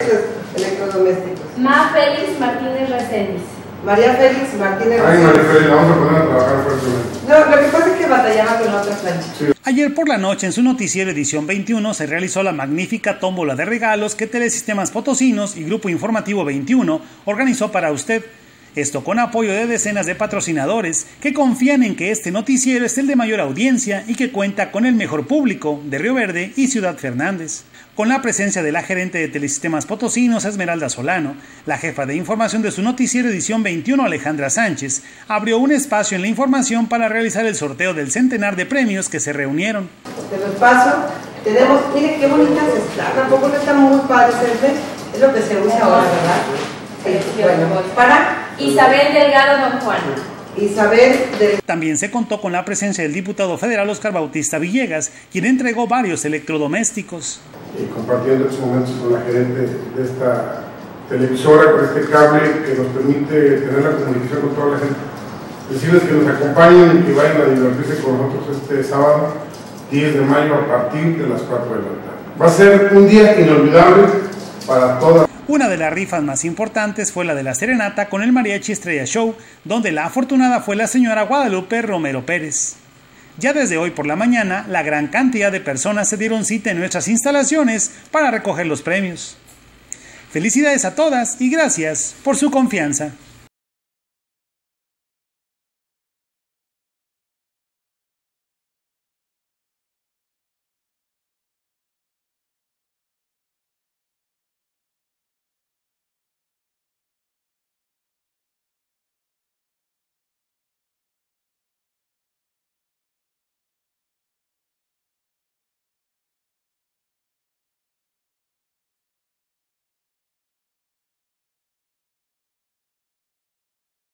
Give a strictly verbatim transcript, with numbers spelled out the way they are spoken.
Electrodomésticos. Ma Félix Martínez Reséndiz. María Félix Martínez Ay, Reséndiz. María Félix, la vamos a poner a trabajar fuertemente. No, lo que pasa es que batallaba con la otra plancha. Sí. Ayer por la noche en su noticiero edición veintiuno se realizó la magnífica tómbola de regalos que Telesistemas Potosinos y Grupo Informativo veintiuno organizó para usted. Esto con apoyo de decenas de patrocinadores que confían en que este noticiero es el de mayor audiencia y que cuenta con el mejor público de Río Verde y Ciudad Fernández. Con la presencia de la gerente de Telesistemas Potosinos, Esmeralda Solano, la jefa de información de su noticiero edición veintiuno, Alejandra Sánchez, abrió un espacio en la información para realizar el sorteo del centenar de premios que se reunieron. Te los paso. Tenemos, mire qué bonitas están, tampoco no están muy padres, es lo que se usa ahora, ¿verdad? Sí, bueno, para Isabel Delgado Don Juan. Isabel del... También se contó con la presencia del diputado federal Oscar Bautista Villegas, quien entregó varios electrodomésticos. Y compartiendo estos momentos con la gerente de esta televisora, con este cable que nos permite tener la comunicación con toda la gente. Decirles que nos acompañen y que vayan a divertirse con nosotros este sábado, diez de mayo, a partir de las cuatro de la tarde. Va a ser un día inolvidable para todas. Una de las rifas más importantes fue la de la serenata con el Mariachi Estrella Show, donde la afortunada fue la señora Guadalupe Romero Pérez. Ya desde hoy por la mañana, la gran cantidad de personas se dieron cita en nuestras instalaciones para recoger los premios. Felicidades a todas y gracias por su confianza.